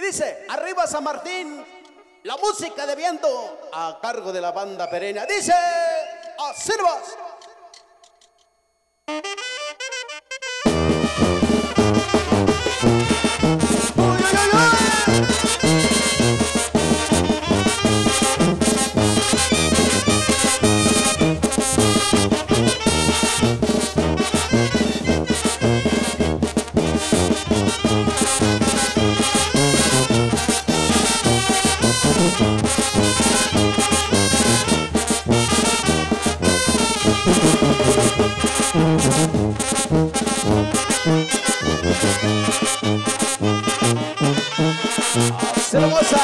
dice, arriba San Martín, la música de viento a cargo de la banda Perenia. Dice, así nomás. Hermosa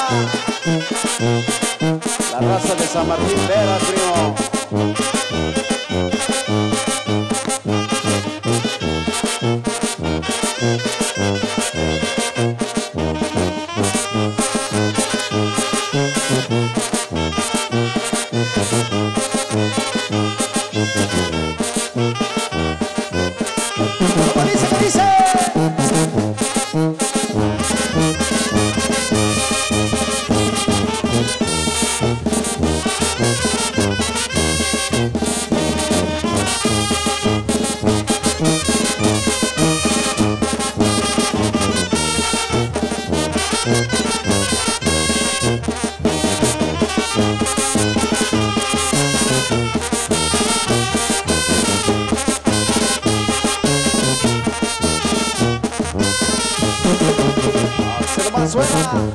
la raza de San Martín Vera, primo. ¿Cómo dice? ¿Cómo dice? Suena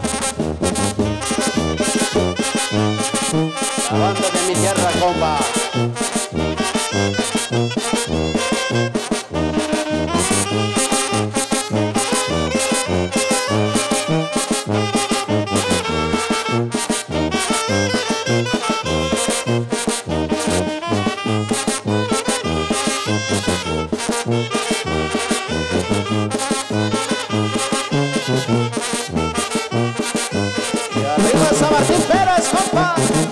la banda de mi tierra, compa. San Martín Pérez, compa.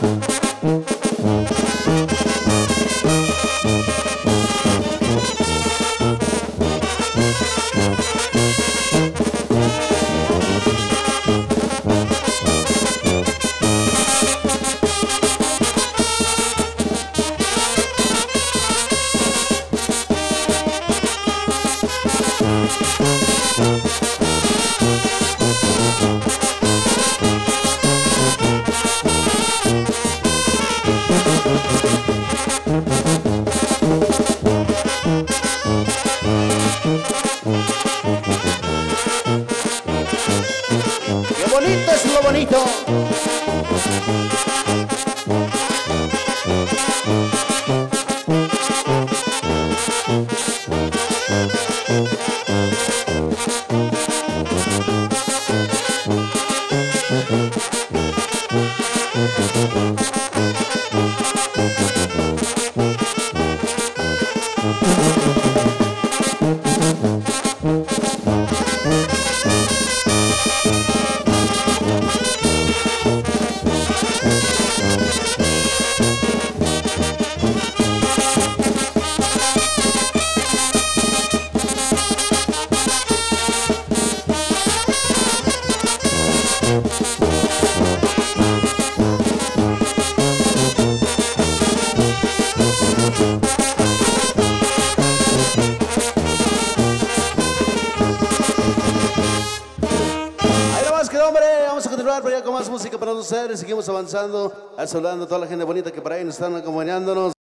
Qué bonito es lo bonito. Vamos a continuar por allá con más música para ustedes. Seguimos avanzando, saludando a toda la gente bonita que por ahí nos están acompañándonos.